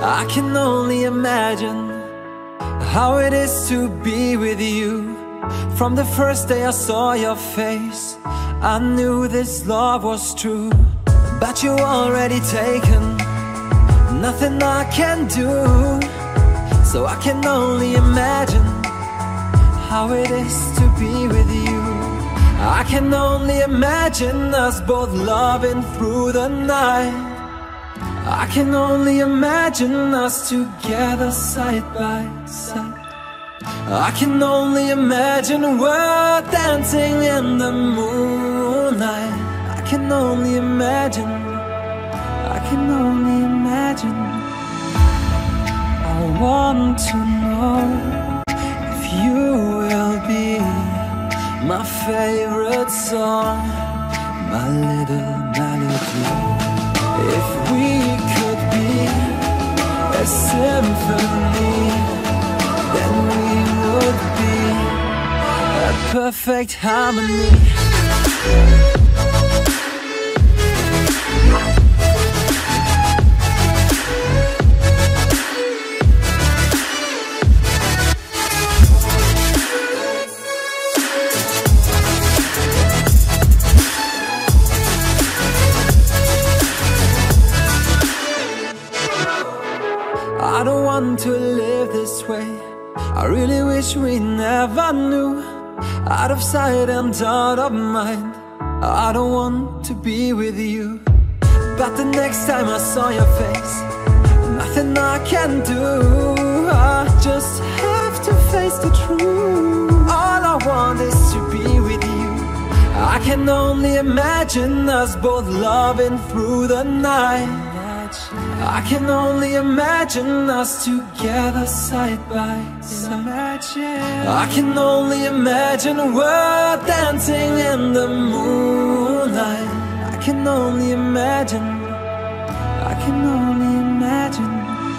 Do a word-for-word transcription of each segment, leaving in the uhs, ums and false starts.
I can only imagine how it is to be with you. From the first day I saw your face, I knew this love was true. But you already taken, nothing I can do. So I can only imagine how it is to be with you. I can only imagine us both loving through the night. I can only imagine us together side by side. I can only imagine we're dancing in the moonlight. I can only imagine, I can only imagine. I want to know if you will be my favorite song, my little melody. If we could be a symphony, then we would be a perfect harmony. I don't want to live this way. I really wish we never knew. Out of sight and out of mind, I don't want to be with you. But the next time I saw your face, nothing I can do. I just have to face the truth. All I want is to be with you. I can only imagine us both loving through the night. I can only imagine us together side by side. I can only imagine we're dancing in the moonlight. I can only imagine, I can only imagine.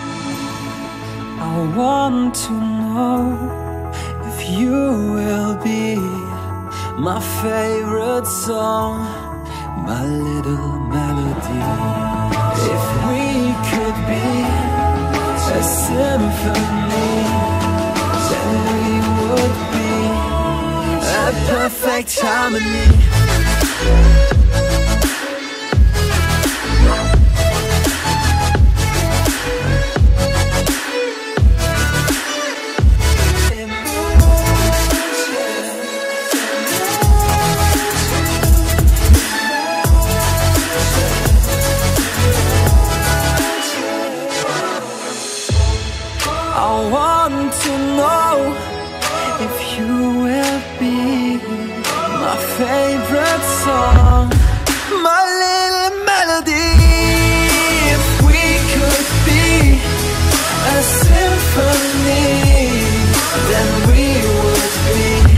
I want to know if you will be my favorite song, my little melody. If we could be a symphony, then we would be a perfect harmony. I want to know if you will be my favorite song, my little melody. If we could be a symphony, then we would be.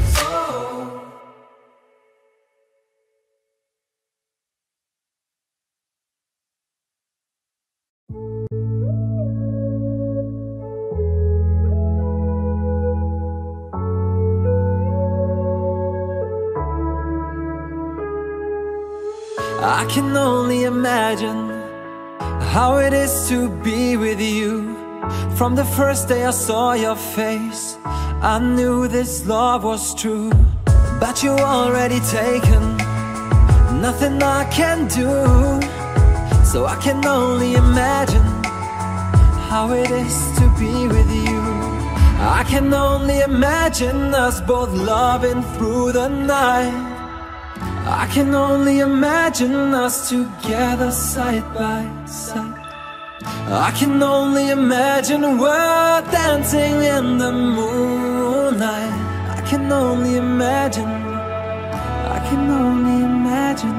I can only imagine how it is to be with you. From the first day I saw your face, I knew this love was true. But you already taken, nothing I can do. So I can only imagine how it is to be with you. I can only imagine us both loving through the night. I can only imagine us together side by side. I can only imagine we're dancing in the moonlight. I can only imagine, I can only imagine.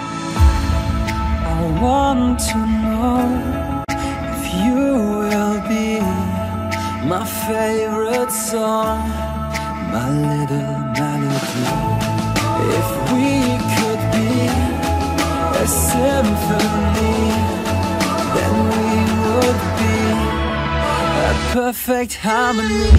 I want to know if you will be my favorite song, my little melody. If we could be a symphony, then we would be a perfect harmony.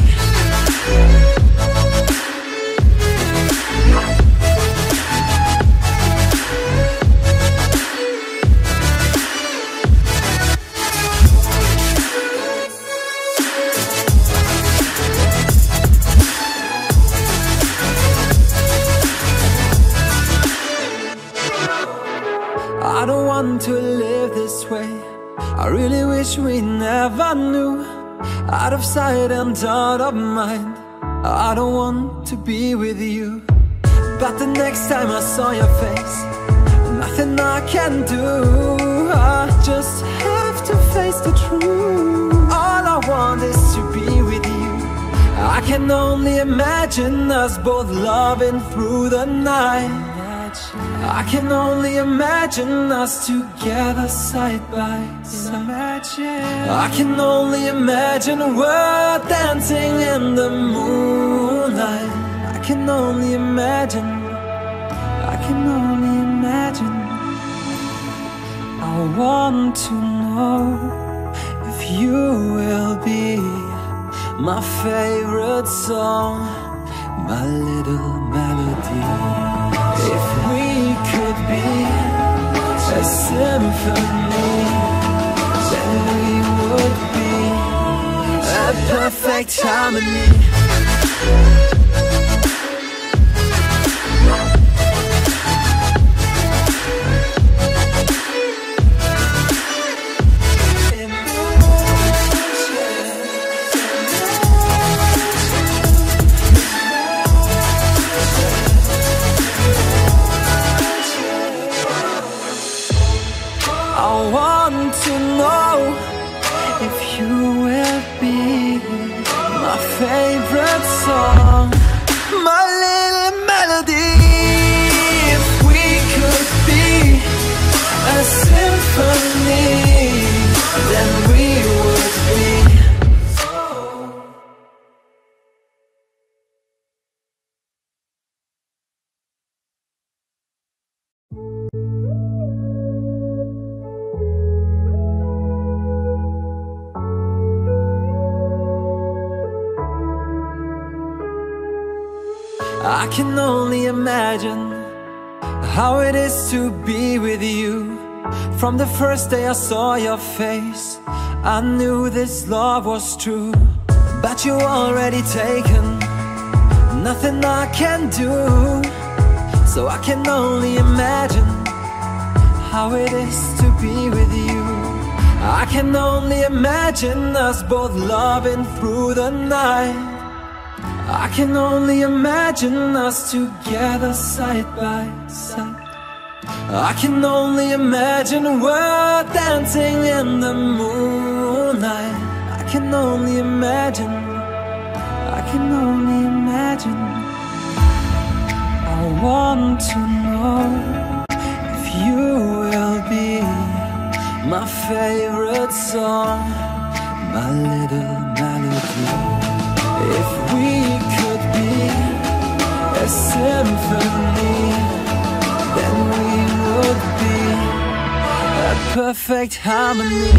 to live this way. I really wish we never knew. Out of sight and out of mind, I don't want to be with you. But the next time I saw your face, nothing I can do. I just have to face the truth. All I want is to be with you. I can only imagine us both loving through the night. I can only imagine us together side by side. I can only imagine we're dancing in the moonlight. I can only imagine, I can only imagine. I want to know if you will be my favorite song, my little melody. If we could be a symphony, then we would be a perfect harmony. I want to know if you will be my favorite song, my little melody. If we could be a symphony, then we would be. I can only imagine how it is to be with you. From the first day I saw your face, I knew this love was true. But you already taken, nothing I can do. So I can only imagine how it is to be with you. I can only imagine us both loving through the night. I can only imagine us together side by side. I can only imagine we're dancing in the moonlight. I can only imagine, I can only imagine. I want to know if you will be my favorite song, my little melody. If we could be a symphony, then we would be a perfect harmony.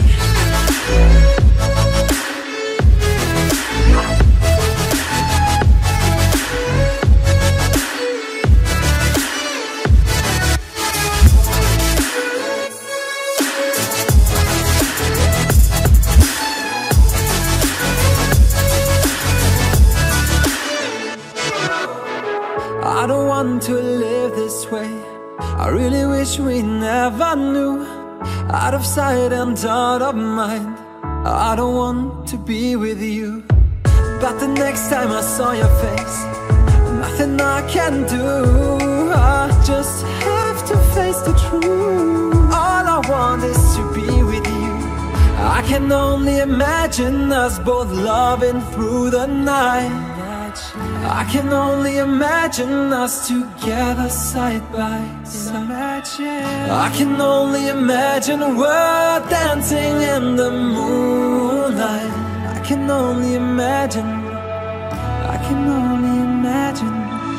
I don't want to live this way. I really wish we never knew. Out of sight and out of mind, I don't want to be with you. But the next time I saw your face, nothing I can do. I just have to face the truth. All I want is to be with you. I can only imagine us both loving through the night. I can only imagine us together side by side. I can only imagine we're dancing in the moonlight. I can only imagine, I can only imagine.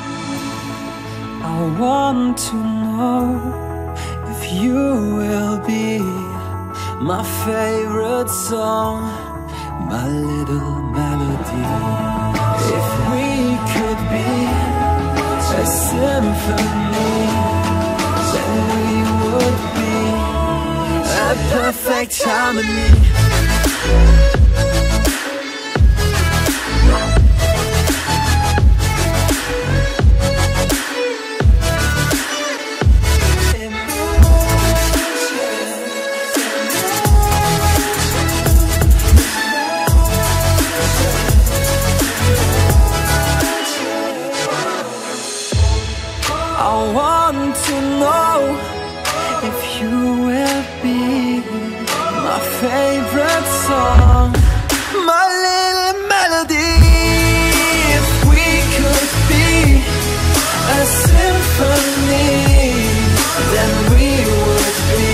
I want to know if you will be my favorite song, my little melody. If we could be a symphony, then we would be a perfect harmony. favorite song, my little melody. If we could be a symphony, then we would be.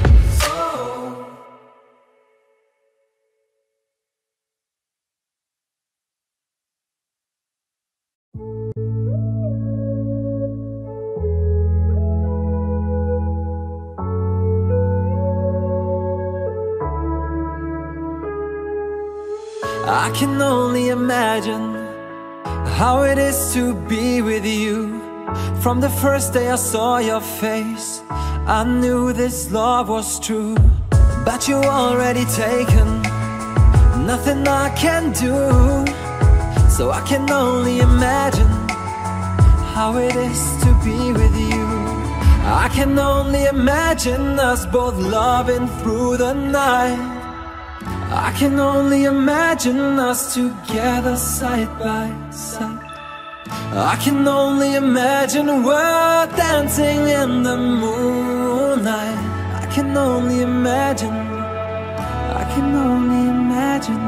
I can only imagine how it is to be with you. From the first day I saw your face, I knew this love was true. But you already taken, nothing I can do. So I can only imagine how it is to be with you. I can only imagine us both loving through the night. I can only imagine us together side by side. I can only imagine we're dancing in the moonlight. I can only imagine, I can only imagine.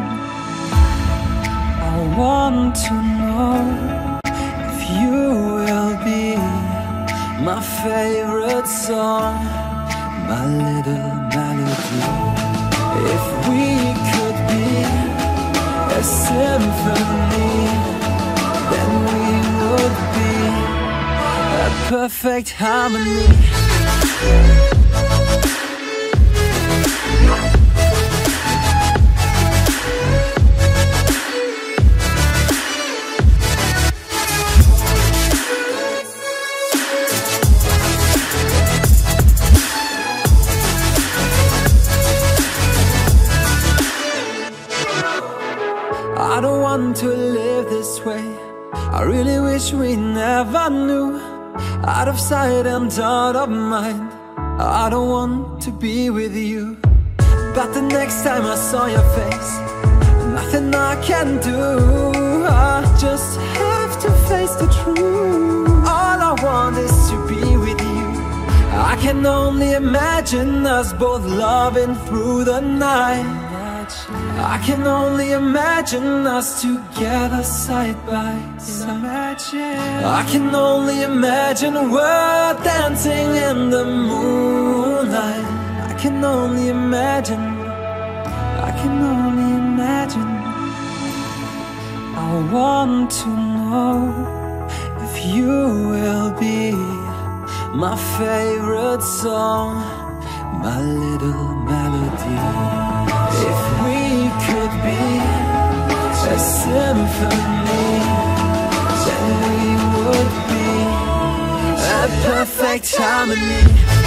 I want to know if you will be my favorite song, my little melody. If we could be a symphony, then we would be a perfect harmony. I don't want to live this way. I really wish we never knew. Out of sight and out of mind, I don't want to be with you. But the next time I saw your face, nothing I can do. I just have to face the truth. All I want is to be with you. I can only imagine us both loving through the night. I can only imagine us together side by side. I can only imagine we're dancing in the moonlight. I can only imagine, I can only imagine. I want to know if you will be my favorite song, my little melody. If we could be a symphony, then we would be a perfect harmony.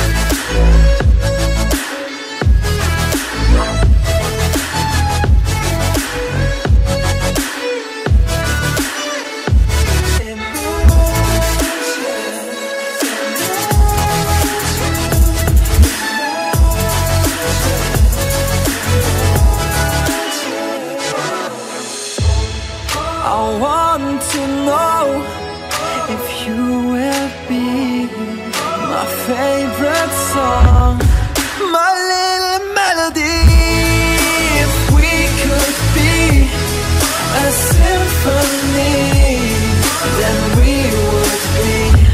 I want to know if you will be my favorite song, my little melody. If we could be a symphony, then we would be.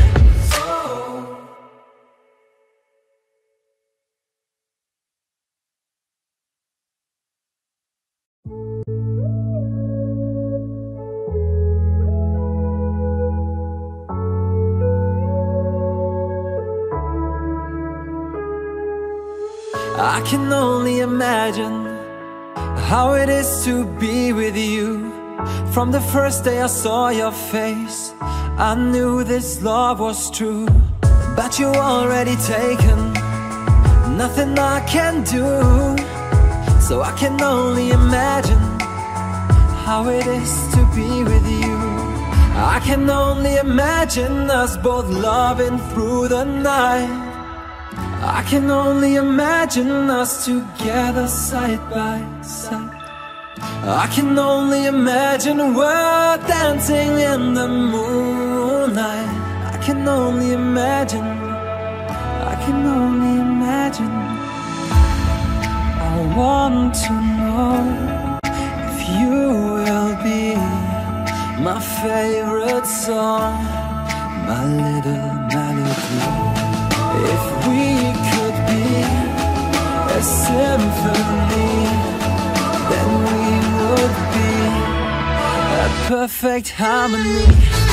I can only imagine how it is to be with you. From the first day I saw your face, I knew this love was true. But you already taken, nothing I can do. So I can only imagine how it is to be with you. I can only imagine us both loving through the night. I can only imagine us together side by side. I can only imagine we're dancing in the moonlight. I can only imagine, I can only imagine. I want to know if you will be my favorite song, my little melody. If we could be a symphony, then we would be a perfect harmony.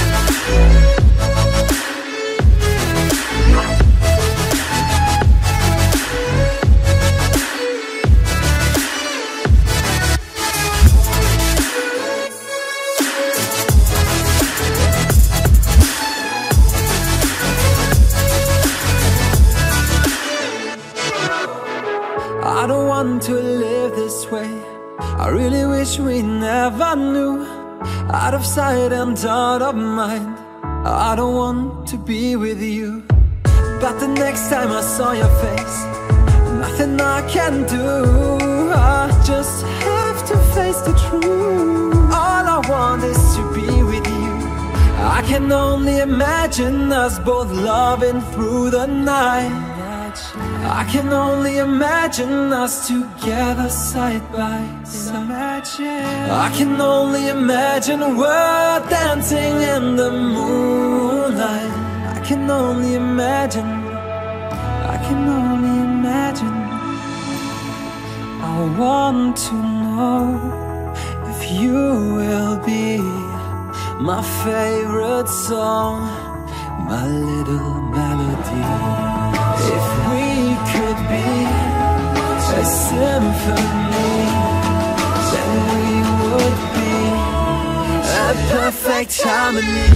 I don't want to live this way. I really wish we never knew. Out of sight and out of mind, I don't want to be with you. But the next time I saw your face, nothing I can do. I just have to face the truth. All I want is to be with you. I can only imagine us both loving through the night. I can only imagine us together side by side. I can only imagine we're dancing in the moonlight. I can only imagine, I can only imagine. I want to know if you will be my favorite song, my little melody. If we could be a symphony, then we would be a perfect harmony.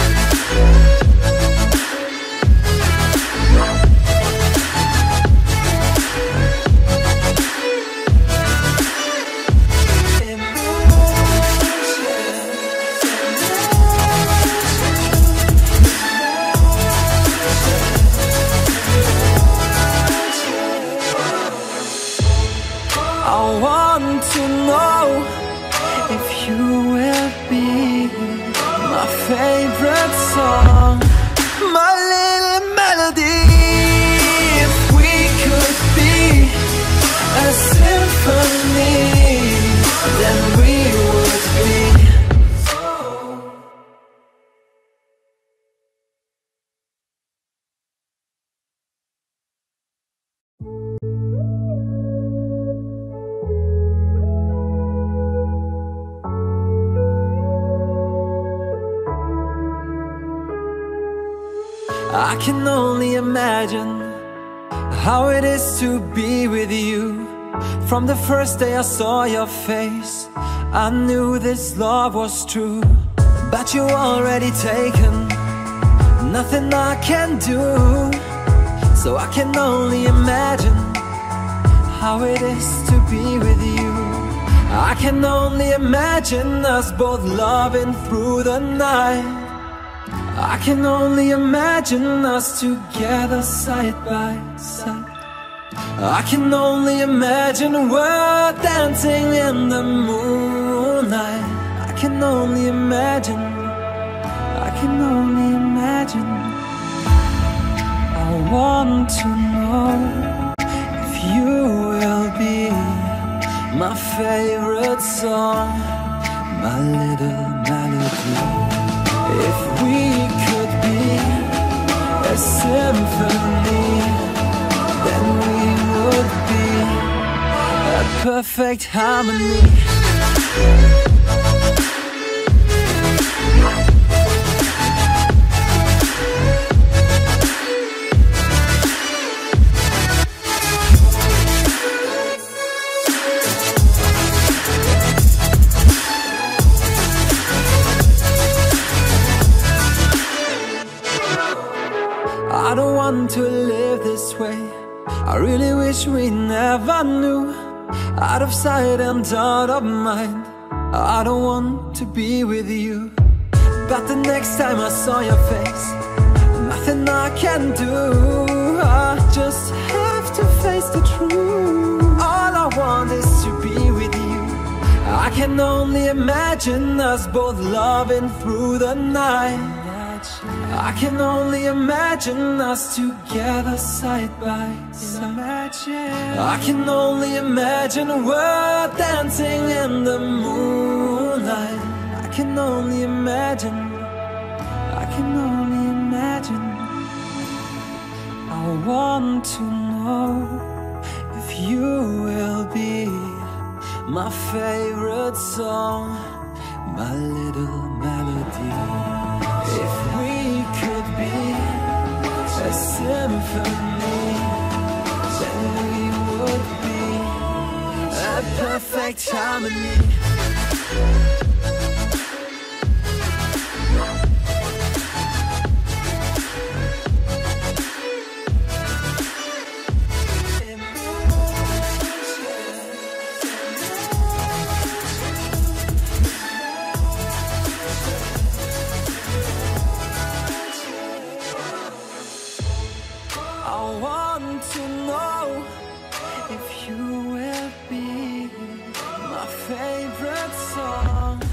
I want to know if you will be my favorite song, my little melody. If we could be a symphony, then we would be. I can only imagine how it is to be with you. From the first day I saw your face, I knew this love was true. But you're already taken, nothing I can do. So I can only imagine how it is to be with you. I can only imagine us both loving through the night. I can only imagine us together side by side. I can only imagine we're dancing in the moonlight. I can only imagine, I can only imagine. I want to know if you will be my favorite song, my little melody. If we could be a symphony, then we would be a perfect harmony. I don't want to live this way. I really wish we never knew. Out of sight and out of mind, I don't want to be with you. But the next time I saw your face, nothing I can do. I just have to face the truth. All I want is to be with you. I can only imagine us both loving through the night. I can only imagine us together side by side. I can only imagine we're dancing in the moonlight. I can only imagine, I can only imagine. I want to know if you will be my favorite song, my little melody. If we could be a symphony, then we would be a perfect harmony. I want to know if you will be my favorite song.